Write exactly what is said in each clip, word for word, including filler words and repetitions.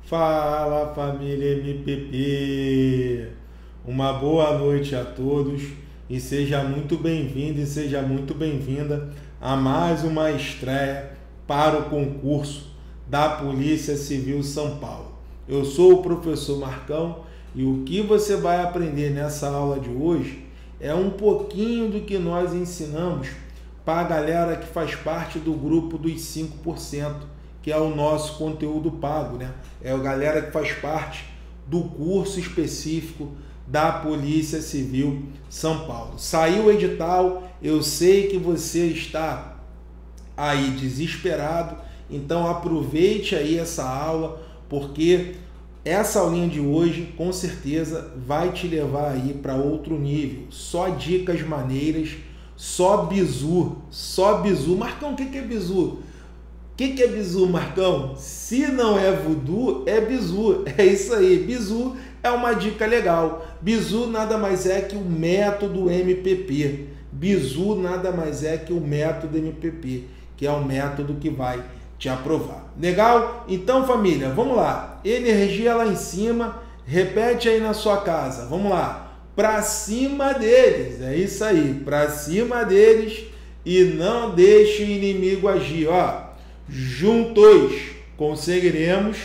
Fala, família M P P! Uma boa noite a todos e seja muito bem-vindo e seja muito bem-vinda a mais uma estreia para o concurso da Polícia Civil São Paulo. Eu sou o professor Marcão e o que você vai aprender nessa aula de hoje é um pouquinho do que nós ensinamos para a galera que faz parte do grupo dos cinco por cento, que é o nosso conteúdo pago, né? É a galera que faz parte do curso específico da Polícia Civil São Paulo. Saiu o edital, eu sei que você está aí desesperado, então aproveite aí essa aula, porque essa aulinha de hoje com certeza vai te levar aí para outro nível. Só dicas maneiras, só bizu, só bizu. Marcão, o que é bizu? O que, que é bizu, Marcão? Se não é voodoo, é bizu. É isso aí. Bizu é uma dica legal. Bizu nada mais é que o método M P P. Bizu nada mais é que o método M P P, que é o método que vai te aprovar. Legal? Então, família, vamos lá. Energia lá em cima. Repete aí na sua casa. Vamos lá. Para cima deles. É isso aí. Para cima deles e não deixe o inimigo agir. Ó. Juntos conseguiremos,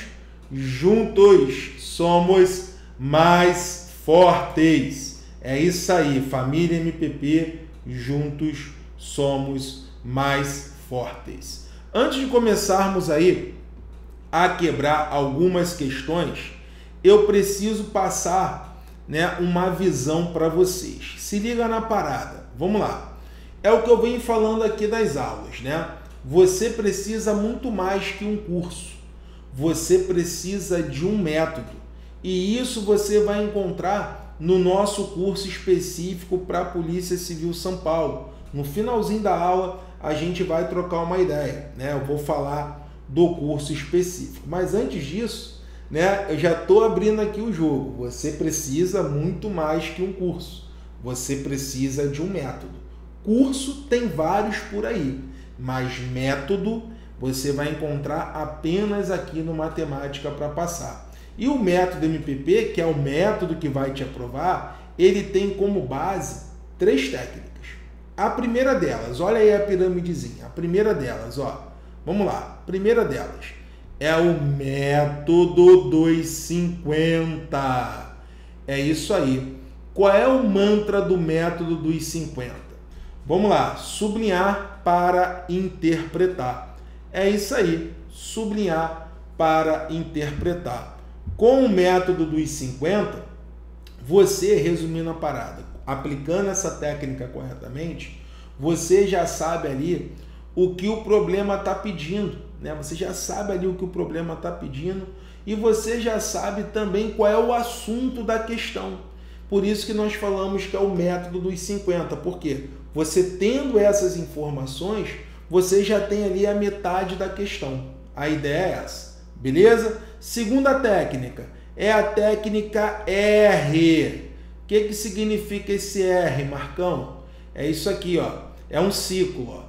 juntos somos mais fortes. É isso aí, família M P P, juntos somos mais fortes. Antes de começarmos aí a quebrar algumas questões, eu preciso passar, né, uma visão para vocês. Se liga na parada, vamos lá. É o que eu venho falando aqui das aulas, né? Você precisa muito mais que um curso, você precisa de um método, e isso você vai encontrar no nosso curso específico para a Polícia Civil São Paulo. No finalzinho da aula a gente vai trocar uma ideia, né? Eu vou falar do curso específico, mas antes disso, né, eu já estou abrindo aqui o jogo. Você precisa muito mais que um curso, você precisa de um método. Curso tem vários por aí, mas método você vai encontrar apenas aqui no Matemática para Passar. E o método M P P, que é o método que vai te aprovar, ele tem como base três técnicas. A primeira delas, olha aí a piramidezinha, a primeira delas, ó, vamos lá, a primeira delas é o método dos cinquenta. É isso aí. Qual é o mantra do método dos cinquenta? Vamos lá, sublinhar para interpretar. É isso aí, sublinhar para interpretar. Com o método dos cinquenta, você, resumindo a parada, aplicando essa técnica corretamente, você já sabe ali o que o problema está pedindo, né? Você já sabe ali o que o problema está pedindo e você já sabe também qual é o assunto da questão. Por isso que nós falamos que é o método dos cinquenta. Por quê? Você tendo essas informações, você já tem ali a metade da questão. A ideia é essa, beleza? Segunda técnica é a técnica R. O que, que significa esse R, Marcão? É isso aqui, ó. É um ciclo, ó.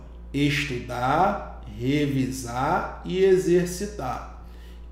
Estudar, revisar e exercitar.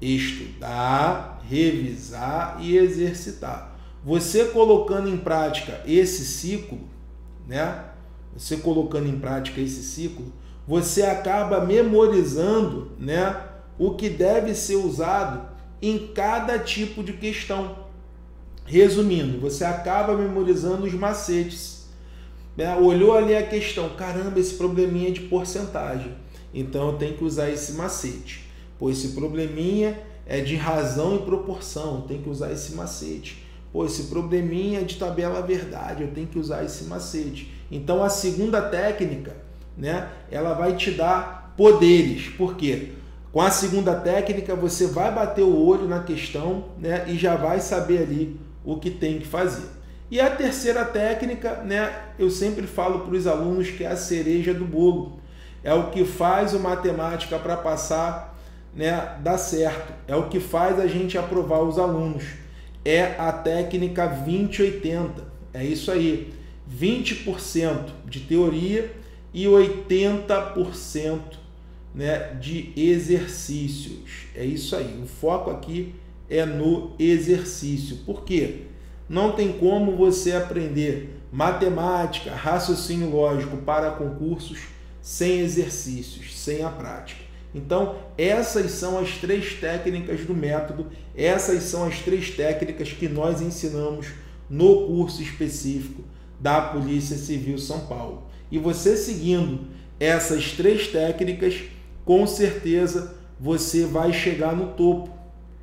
Estudar, revisar e exercitar. Você colocando em prática esse ciclo, né? Você colocando em prática esse ciclo, você acaba memorizando, né, o que deve ser usado em cada tipo de questão. Resumindo, você acaba memorizando os macetes. Né? Olhou ali a questão, caramba, esse probleminha é de porcentagem, então eu tenho que usar esse macete. Pô, esse probleminha é de razão e proporção, eu tenho que usar esse macete. Pô, esse probleminha é de tabela verdade, eu tenho que usar esse macete. Então, a segunda técnica, né, ela vai te dar poderes. Por quê? Com a segunda técnica, você vai bater o olho na questão, né, e já vai saber ali o que tem que fazer. E a terceira técnica, né, eu sempre falo para os alunos que é a cereja do bolo. É o que faz o Matemática para Passar, né, dar certo. É o que faz a gente aprovar os alunos. É a técnica vinte oitenta. É isso aí. vinte por cento de teoria e oitenta por cento, né, de exercícios. É isso aí. O foco aqui é no exercício. Por quê? Não tem como você aprender matemática, raciocínio lógico para concursos sem exercícios, sem a prática. Então, essas são as três técnicas do método, essas são as três técnicas que nós ensinamos no curso específico da Polícia Civil São Paulo. E você seguindo essas três técnicas, com certeza você vai chegar no topo.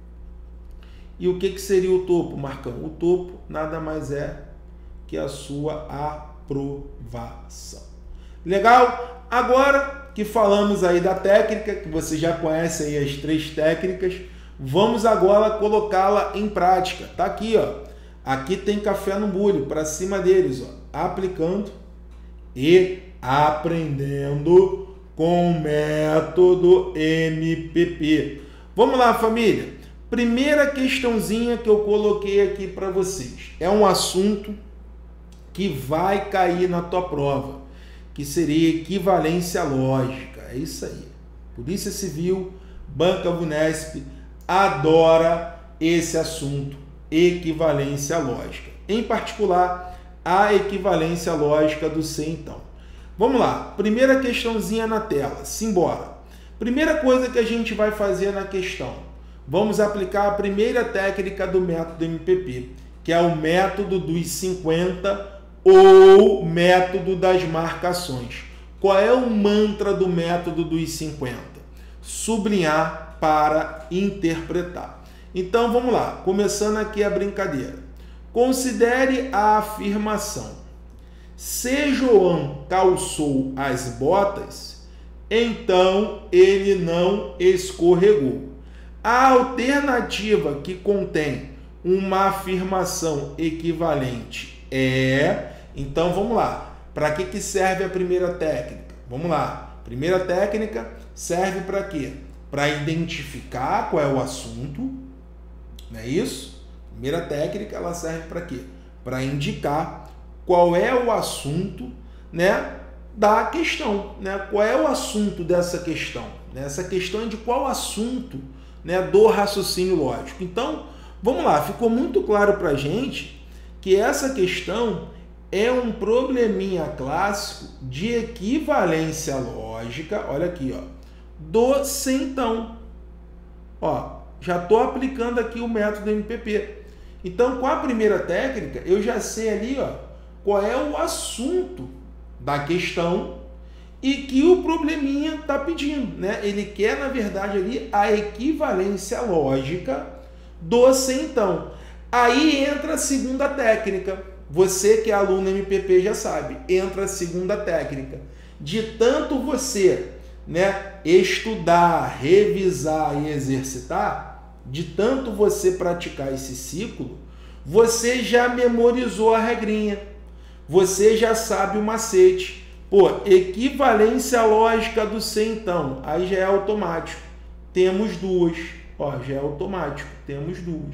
E o que, que seria o topo, Marcão? O topo nada mais é que a sua aprovação. Legal? Agora que falamos aí da técnica, que você já conhece aí as três técnicas, vamos agora colocá-la em prática. Tá aqui, ó. Aqui tem café no bulho, para cima deles, ó. Aplicando e aprendendo com o método M P P. Vamos lá, família. Primeira questãozinha que eu coloquei aqui para vocês. É um assunto que vai cair na tua prova, que seria equivalência lógica. É isso aí. Polícia Civil, Banca Vunesp, adora esse assunto, equivalência lógica. Em particular, a equivalência lógica do centão. Vamos lá. Primeira questãozinha na tela. Simbora. Primeira coisa que a gente vai fazer na questão. Vamos aplicar a primeira técnica do método M P P, que é o método dos cinquenta ou método das marcações. Qual é o mantra do método dos cinquenta? Sublinhar para interpretar. Então vamos lá, começando aqui a brincadeira. Considere a afirmação: se João calçou as botas, então ele não escorregou. A alternativa que contém uma afirmação equivalente é... Então, vamos lá. Para que, que serve a primeira técnica? Vamos lá. Primeira técnica serve para quê? Para identificar qual é o assunto. Não é isso? Primeira técnica, ela serve para quê? Para indicar qual é o assunto, né, da questão. Né? Qual é o assunto dessa questão? Né? Essa questão é de qual assunto, né, do raciocínio lógico. Então, vamos lá, ficou muito claro para a gente que essa questão é um probleminha clássico de equivalência lógica, olha aqui, ó, do centão. Ó, já estou aplicando aqui o método M P P. Então, com a primeira técnica, eu já sei ali, ó, qual é o assunto da questão e que o probleminha está pedindo, né? Ele quer, na verdade, ali a equivalência lógica do centão. Aí entra a segunda técnica. Você que é aluno M P P já sabe. Entra a segunda técnica. De tanto você, né, estudar, revisar e exercitar, de tanto você praticar esse ciclo, você já memorizou a regrinha. Você já sabe o macete. Pô, equivalência lógica do centão, aí já é automático. Temos duas, ó, já é automático, temos duas.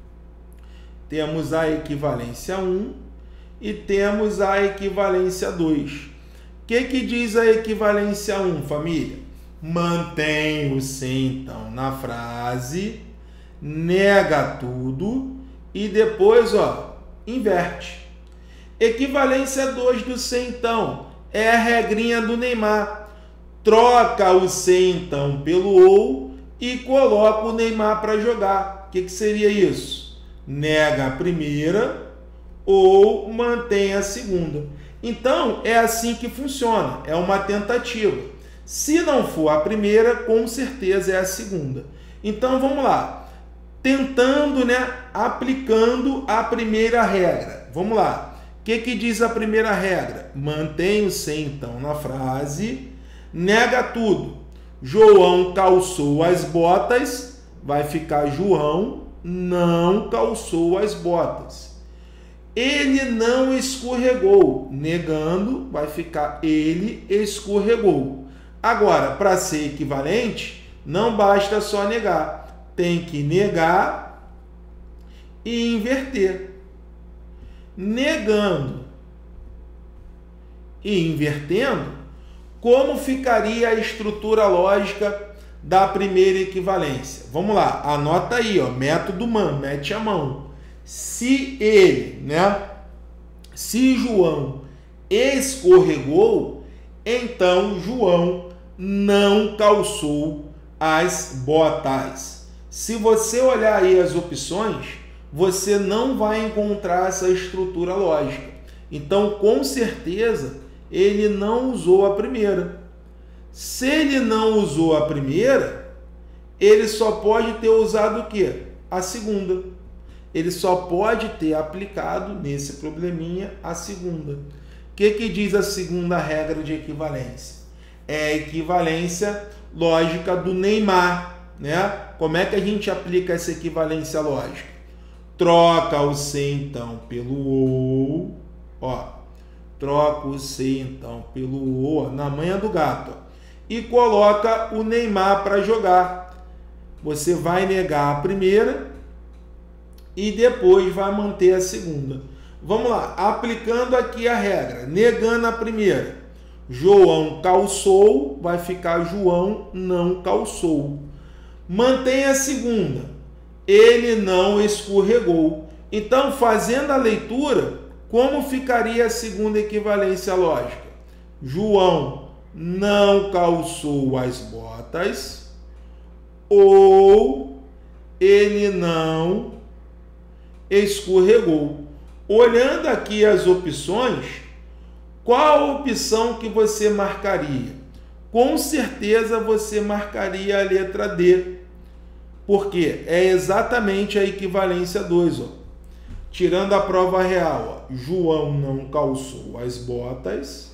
Temos a equivalência um e temos a equivalência dois. O que que diz a equivalência um, família? Mantém o centão na frase, nega tudo e depois, ó, inverte. Equivalência dois do centão. É a regrinha do Neymar. Troca o centão pelo ou e coloca o Neymar para jogar. O que, que seria isso? Nega a primeira ou mantém a segunda. Então, é assim que funciona. É uma tentativa. Se não for a primeira, com certeza é a segunda. Então, vamos lá. Tentando, né? Aplicando a primeira regra. Vamos lá. O que, que diz a primeira regra? Mantém o centão na frase, nega tudo. João calçou as botas, vai ficar João não calçou as botas. Ele não escorregou, negando, vai ficar ele escorregou. Agora, para ser equivalente, não basta só negar, tem que negar e inverter. Negando e invertendo, como ficaria a estrutura lógica da primeira equivalência. Vamos lá, anota aí, ó, método M A M, mete a mão. Se ele, né, se João escorregou, então João não calçou as botas. Se você olhar aí as opções, você não vai encontrar essa estrutura lógica. Então, com certeza, ele não usou a primeira. Se ele não usou a primeira, ele só pode ter usado o quê? A segunda. Ele só pode ter aplicado nesse probleminha a segunda. O que que diz a segunda regra de equivalência? É a equivalência lógica do Neymar, né? Como é que a gente aplica essa equivalência lógica? Troca o C então pelo ou, ó, troca o C então pelo ou, ó, na manha do gato, ó, e coloca o Neymar para jogar. Você vai negar a primeira e depois vai manter a segunda. Vamos lá, aplicando aqui a regra, negando a primeira, João calçou, vai ficar João não calçou. Mantém a segunda, ele não escorregou. Então, fazendo a leitura, como ficaria a segunda equivalência lógica? João não calçou as botas, ou ele não escorregou. Olhando aqui as opções, qual a opção que você marcaria? Com certeza você marcaria a letra D, porque é exatamente a equivalência dois. Ó. Tirando a prova real, ó, João não calçou as botas,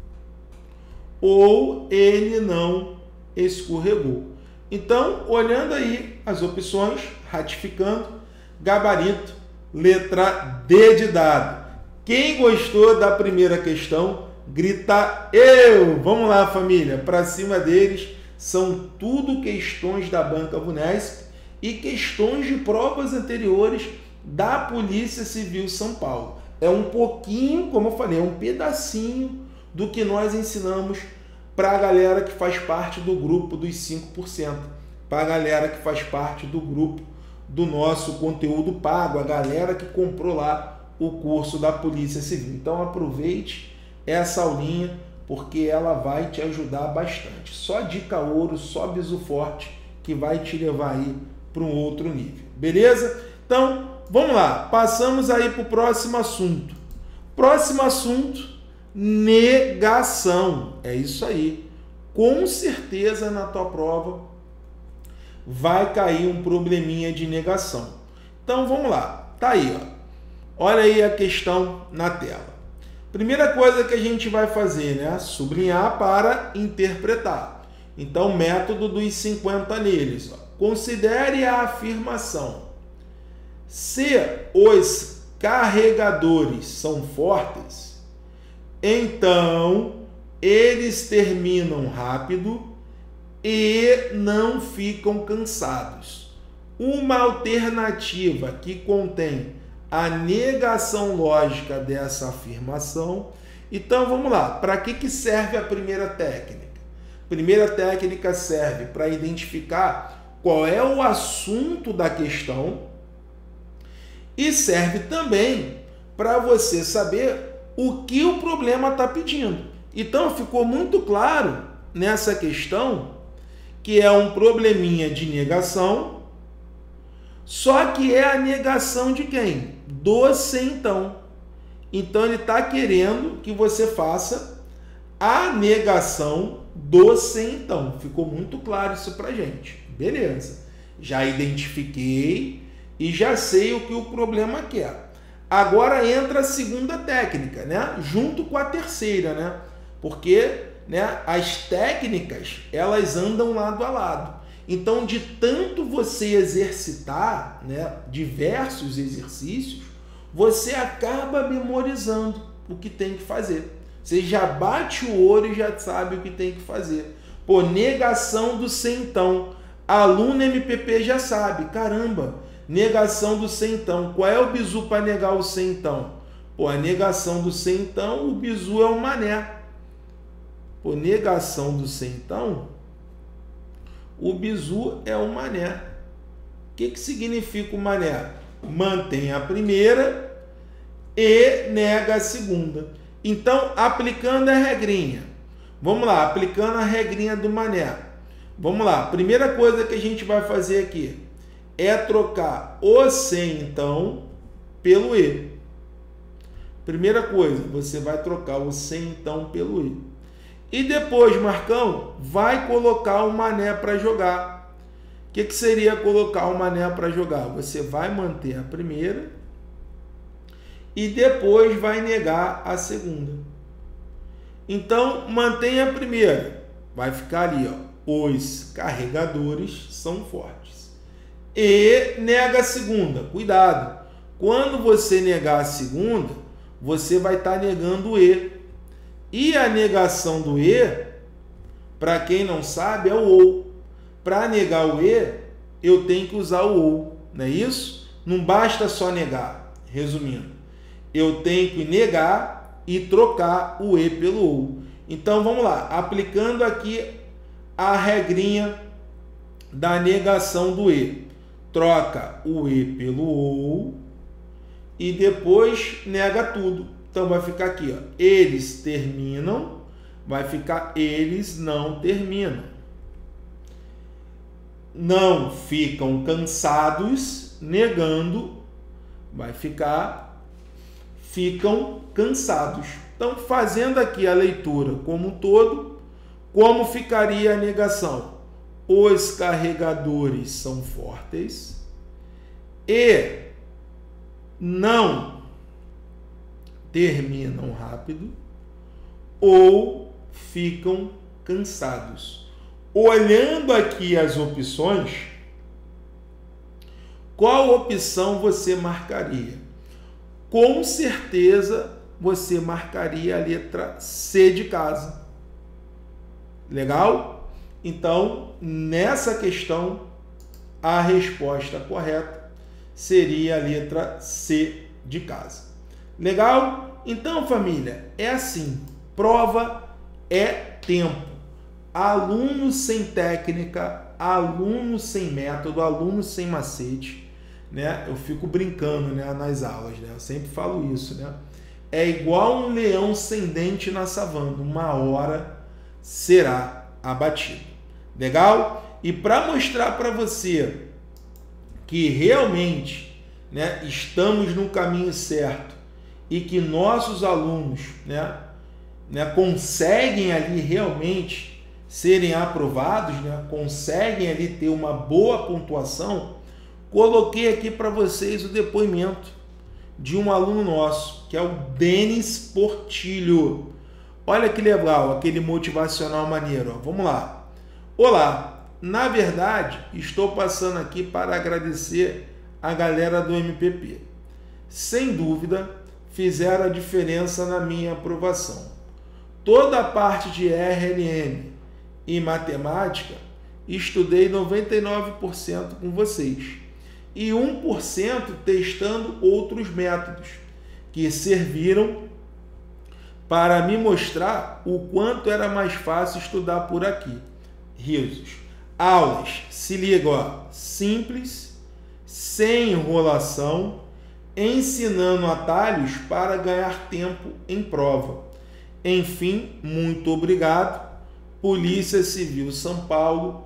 ou ele não escorregou. Então, olhando aí as opções, ratificando, gabarito, letra D de dado. Quem gostou da primeira questão, grita eu! Vamos lá, família, para cima deles. São tudo questões da Banca Vunesp e questões de provas anteriores da Polícia Civil São Paulo. É um pouquinho, como eu falei, é um pedacinho do que nós ensinamos para a galera que faz parte do grupo dos cinco por cento, para a galera que faz parte do grupo do nosso conteúdo pago, a galera que comprou lá o curso da Polícia Civil. Então aproveite essa aulinha, porque ela vai te ajudar bastante. Só dica ouro, só bizu forte que vai te levar aí para um outro nível. Beleza? Então, vamos lá. Passamos aí para o próximo assunto. Próximo assunto, negação. É isso aí. Com certeza na tua prova vai cair um probleminha de negação. Então, vamos lá. Tá aí, ó. Olha aí a questão na tela. Primeira coisa que a gente vai fazer, né? Sublinhar para interpretar. Então, método dos cinquenta neles. Ó. Considere a afirmação. Se os carregadores são fortes, então eles terminam rápido e não ficam cansados. Uma alternativa que contém a negação lógica dessa afirmação. Então, vamos lá. Para que que serve a primeira técnica? A primeira técnica serve para identificar qual é o assunto da questão e serve também para você saber o que o problema está pedindo. Então, ficou muito claro nessa questão que é um probleminha de negação, só que é a negação de quem? Do se então. Então, ele está querendo que você faça a negação do se então. Ficou muito claro isso para gente. Beleza. Já identifiquei e já sei o que o problema quer. Agora entra a segunda técnica, né? Junto com a terceira, né? Porque, né, as técnicas, elas andam lado a lado. Então, de tanto você exercitar, né, diversos exercícios, você acaba memorizando o que tem que fazer. Você já bate o olho e já sabe o que tem que fazer. Pô, negação do se então. Aluno M P P já sabe. Caramba, negação do se então. Qual é o bizu para negar o se então? Pô, a negação do se então, o bizu é o mané. Pô, negação do se então... O bizu é o mané. O que, que significa o mané? Mantém a primeira e nega a segunda. Então, aplicando a regrinha. Vamos lá, aplicando a regrinha do mané. Vamos lá, primeira coisa que a gente vai fazer aqui é trocar o sem, então, pelo e. Primeira coisa, você vai trocar o sem, então, pelo e. E depois, Marcão, vai colocar o mané para jogar. O que, que seria colocar o mané para jogar? Você vai manter a primeira e depois vai negar a segunda. Então, mantenha a primeira. Vai ficar ali, ó. Os carregadores são fortes. E nega a segunda. Cuidado. Quando você negar a segunda, você vai estar negando o e. E a negação do e, para quem não sabe, é o ou. Para negar o e, eu tenho que usar o ou. Não é isso? Não basta só negar. Resumindo, eu tenho que negar e trocar o e pelo ou. Então, vamos lá. Aplicando aqui a regrinha da negação do e. Troca o e pelo ou e depois nega tudo. Então, vai ficar aqui, ó. Eles terminam, vai ficar eles não terminam. Não ficam cansados, negando, vai ficar ficam cansados. Então, fazendo aqui a leitura como um todo, como ficaria a negação? Os carregadores são fortes e não terminam rápido ou ficam cansados. Olhando aqui as opções, qual opção você marcaria? Com certeza você marcaria a letra C de casa. Legal? Então, nessa questão, a resposta correta seria a letra C de casa. Legal? Então, família, é assim. Prova é tempo. Aluno sem técnica, aluno sem método, aluno sem macete, né? Eu fico brincando, né, nas aulas, né? Eu sempre falo isso, né? É igual um leão sem dente na savana. Uma hora será abatido. Legal? E para mostrar para você que realmente, né, estamos no caminho certo e que nossos alunos, né, né, conseguem ali realmente serem aprovados, né, conseguem ali ter uma boa pontuação, coloquei aqui para vocês o depoimento de um aluno nosso, que é o Denis Portilho. Olha que legal, aquele motivacional maneiro. Ó. Vamos lá. Olá, na verdade, estou passando aqui para agradecer a galera do M P P. Sem dúvida, fizeram a diferença na minha aprovação. Toda a parte de R L M e matemática, estudei noventa e nove por cento com vocês. E um por cento testando outros métodos que serviram para me mostrar o quanto era mais fácil estudar por aqui. Risos. Aulas, se liga, ó, simples, sem enrolação, ensinando atalhos para ganhar tempo em prova. Enfim, muito obrigado. Polícia Civil São Paulo,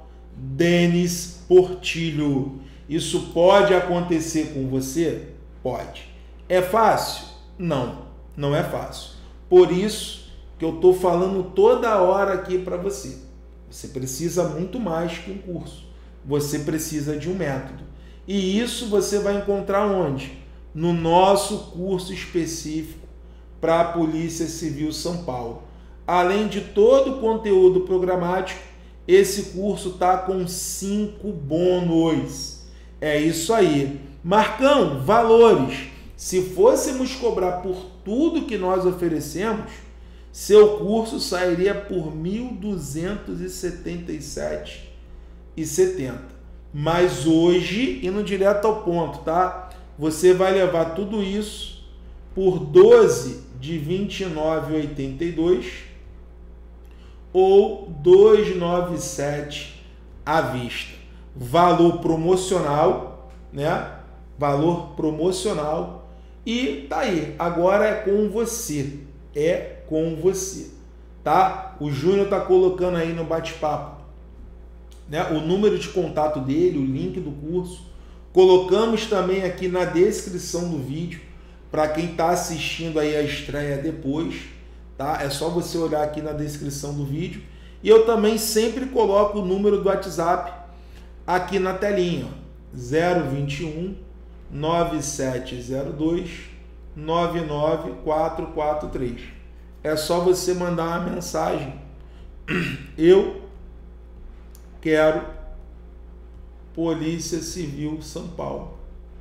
Denis Portilho. Isso pode acontecer com você? Pode. É fácil? Não, não é fácil. Por isso que eu estou falando toda hora aqui para você. Você precisa muito mais que um curso. Você precisa de um método. E isso você vai encontrar onde? No nosso curso específico para a Polícia Civil São Paulo. Além de todo o conteúdo programático, esse curso está com cinco bônus. É isso aí. Marcão, valores. Se fôssemos cobrar por tudo que nós oferecemos, seu curso sairia por mil duzentos e setenta e sete reais e setenta centavos. Mas hoje, indo direto ao ponto, tá? Você vai levar tudo isso por doze de vinte e nove reais e oitenta e dois centavos ou duzentos e noventa e sete reais à vista. Valor promocional, né? Valor promocional. E tá aí, agora é com você. É com você, tá? O Júnior tá colocando aí no bate-papo, né, o número de contato dele, o link do curso. Colocamos também aqui na descrição do vídeo para quem está assistindo aí a estreia depois, tá? É só você olhar aqui na descrição do vídeo. E eu também sempre coloco o número do WhatsApp aqui na telinha, zero vinte e um, nove sete zero dois, nove nove quatro quatro três. É só você mandar uma mensagem. Eu quero Polícia Civil São Paulo,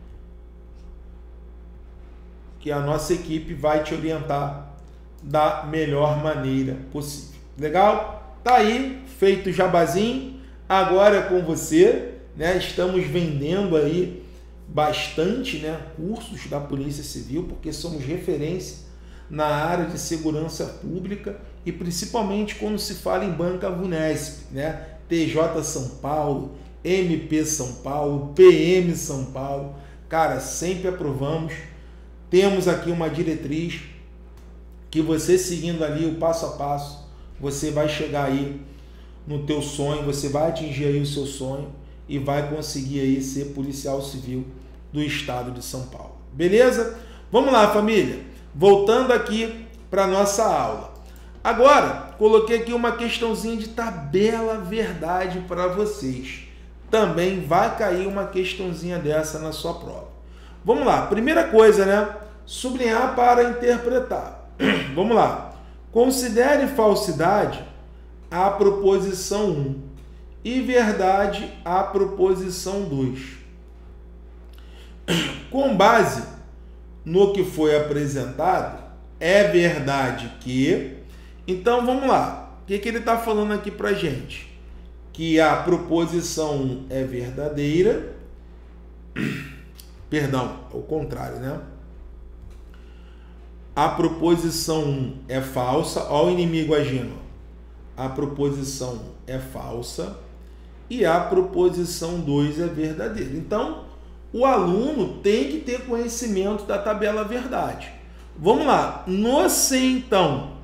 que a nossa equipe vai te orientar da melhor maneira possível. Legal? Tá aí, feito o jabazinho. Agora é com você, né? Estamos vendendo aí bastante, né, cursos da Polícia Civil, porque somos referência na área de segurança pública e principalmente quando se fala em banca Vunesp, né? T J São Paulo, M P São Paulo, P M São Paulo. Cara, sempre aprovamos. Temos aqui uma diretriz que você seguindo ali o passo a passo, você vai chegar aí no teu sonho, você vai atingir aí o seu sonho e vai conseguir aí ser policial civil do estado de São Paulo. Beleza? Vamos lá, família. Voltando aqui para nossa aula. Agora, coloquei aqui uma questãozinha de tabela verdade para vocês. Também vai cair uma questãozinha dessa na sua prova. Vamos lá. Primeira coisa, né? Sublinhar para interpretar. Vamos lá. Considere falsidade a proposição um e verdade a proposição dois. Com base no que foi apresentado, é verdade que... Então, vamos lá. O que, que ele está falando aqui para a gente? Que a proposição um é verdadeira. Perdão, ao contrário, né? A proposição um é falsa. Olha o inimigo agindo. A proposição um é falsa e a proposição dois é verdadeira. Então, o aluno tem que ter conhecimento da tabela verdade. Vamos lá. No se, então,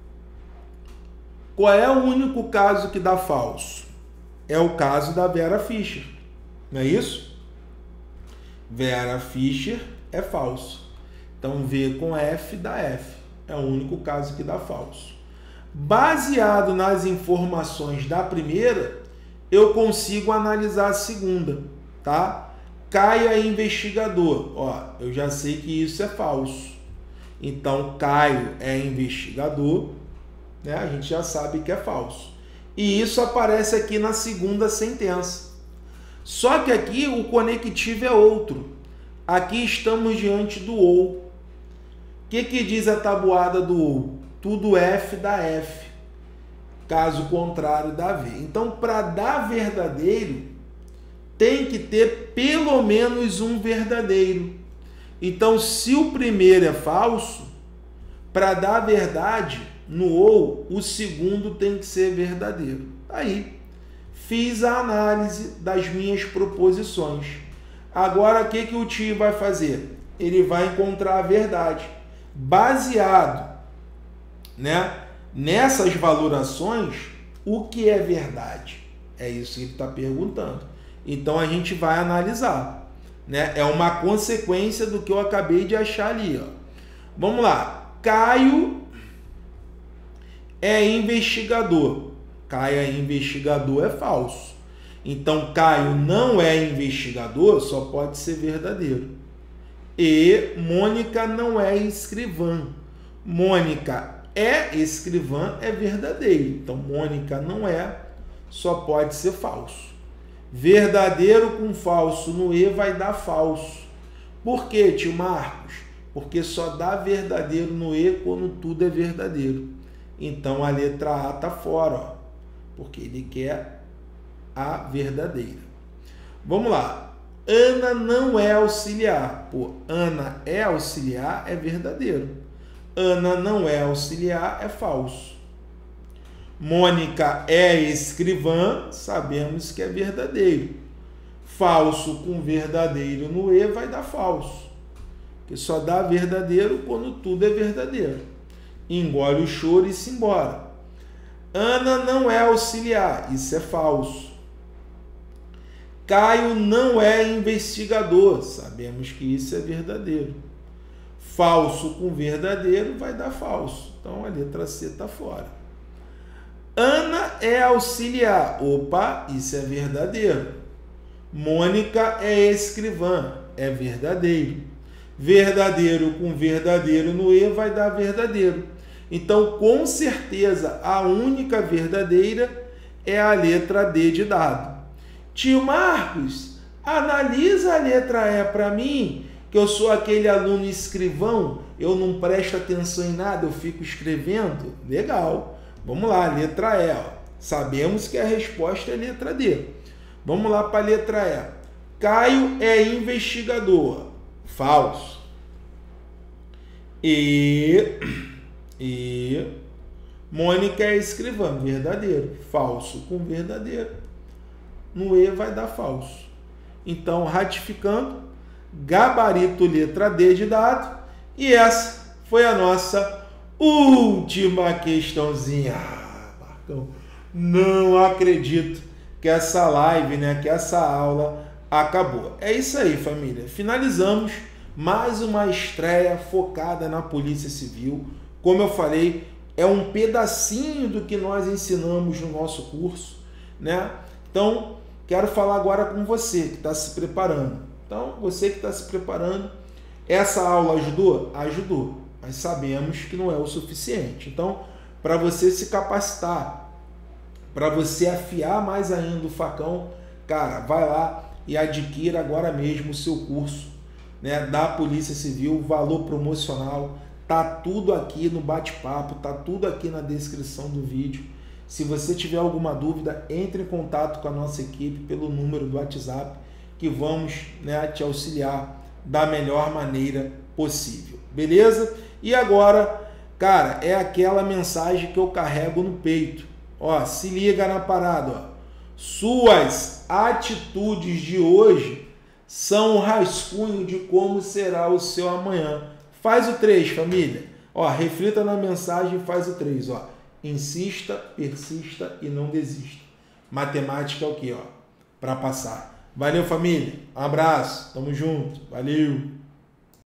qual é o único caso que dá falso? É o caso da Vera Fischer. Não é isso? Vera Fischer é falso. Então, V com F dá F. É o único caso que dá falso. Baseado nas informações da primeira, eu consigo analisar a segunda, tá? Caio é investigador. Ó, eu já sei que isso é falso. Então, Caio é investigador, né? A gente já sabe que é falso. E isso aparece aqui na segunda sentença. Só que aqui o conectivo é outro. Aqui estamos diante do ou. O que, que diz a tabuada do ou? Tudo F dá F. Caso contrário dá V. Então, para dar verdadeiro, tem que ter pelo menos um verdadeiro. Então, se o primeiro é falso, para dar verdade no ou, o segundo tem que ser verdadeiro. Aí, fiz a análise das minhas proposições. Agora, o que, que o tio vai fazer? Ele vai encontrar a verdade. Baseado, né, nessas valorações, o que é verdade? É isso que ele está perguntando. Então, a gente vai analisar, né? É uma consequência do que eu acabei de achar ali, ó. Vamos lá. Caio é investigador. Caio é investigador é falso. Então, Caio não é investigador, só pode ser verdadeiro. E Mônica não é escrivã. Mônica é escrivã é verdadeiro. Então, Mônica não é, só pode ser falso. Verdadeiro com falso no E vai dar falso. Por quê, tio Marcos? Porque só dá verdadeiro no E quando tudo é verdadeiro. Então, a letra A está fora, ó, porque ele quer a verdadeira. Vamos lá. Ana não é auxiliar. Pô, Ana é auxiliar é verdadeiro. Ana não é auxiliar é falso. Mônica é escrivã, sabemos que é verdadeiro. Falso com verdadeiro no E vai dar falso. Que só dá verdadeiro quando tudo é verdadeiro. Engole o choro e se embora. Ana não é auxiliar, isso é falso. Caio não é investigador, sabemos que isso é verdadeiro. Falso com verdadeiro vai dar falso, então a letra C está fora. Ana é auxiliar, opa, isso é verdadeiro. Mônica é escrivã, é verdadeiro. Verdadeiro com verdadeiro no E vai dar verdadeiro. Então, com certeza, a única verdadeira é a letra D de dado. Tio Marcos, analisa a letra E para mim, que eu sou aquele aluno escrivão, eu não presto atenção em nada, eu fico escrevendo. Legal. Vamos lá, letra E. Ó. Sabemos que a resposta é letra D. Vamos lá para a letra E. Caio é investigador. Falso. E, e Mônica é escrivã. Verdadeiro. Falso com verdadeiro. No E vai dar falso. Então, ratificando, gabarito letra D de dado. E essa foi a nossa última questãozinha. Ah, Marcão, não acredito que essa live, né, que essa aula acabou. É isso aí, família. Finalizamos mais uma estreia focada na Polícia Civil. Como eu falei, é um pedacinho do que nós ensinamos no nosso curso, né? Então, quero falar agora com você que está se preparando. Então, você que está se preparando, essa aula ajudou? Ajudou, mas sabemos que não é o suficiente. Então, para você se capacitar, para você afiar mais ainda o facão, cara, vai lá e adquira agora mesmo o seu curso, né, da Polícia Civil, valor promocional. Tá tudo aqui no bate-papo, tá tudo aqui na descrição do vídeo. Se você tiver alguma dúvida, entre em contato com a nossa equipe pelo número do WhatsApp, que vamos, né, te auxiliar da melhor maneira possível. Beleza? E agora, cara, é aquela mensagem que eu carrego no peito. Ó, se liga na parada, ó. Suas atitudes de hoje são um rascunho de como será o seu amanhã. Faz o três, família. Ó, reflita na mensagem e faz o três, ó. Insista, persista e não desista. Matemática é o quê, ó? Para passar. Valeu, família. Um abraço. Tamo junto. Valeu.